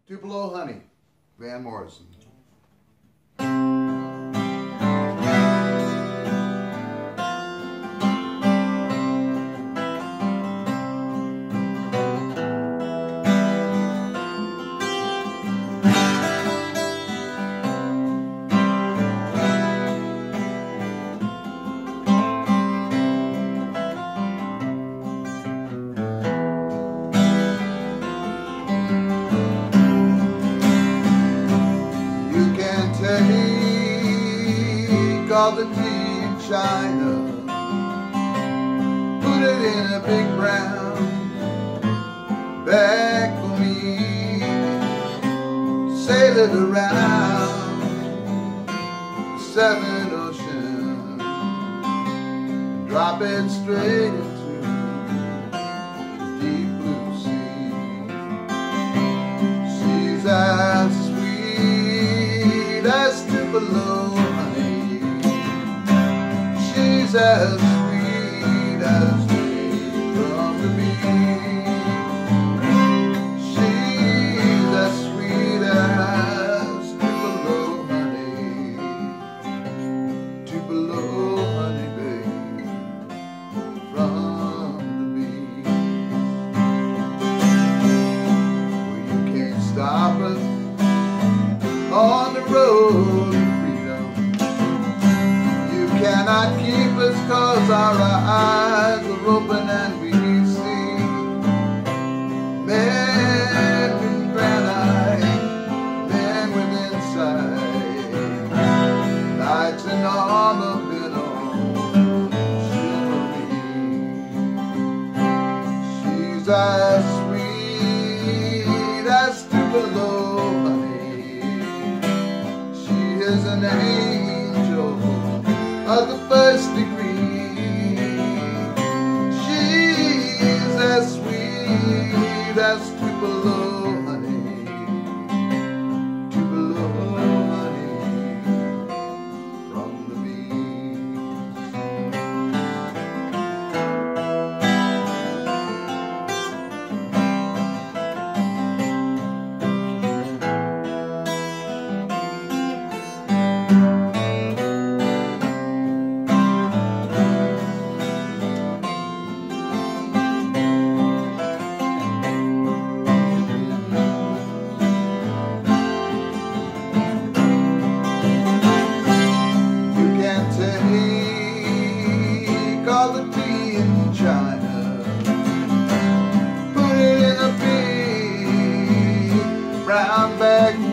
Tupelo Honey, Van Morrison. Take all the tea in China, put it in a big brown bag for me, sail it around the seven oceans, drop it straight into the deep blue sea. She's as sweet as Tupelo honey, she's as sweet as rain from the beach. She's as sweet as Tupelo honey, Tupelo honey, babe, from the beach. Well, you can't stop us on the road to freedom. You cannot keep us 'cause our eyes are open and we see men in granite, men with insight, knights in armor been on chivalry. She's as sweet as Tupelo honey, is an angel of the first degree. She's as sweet as Tupelo honey, Tupelo honey from the take all the tea in China, put it in a big brown bag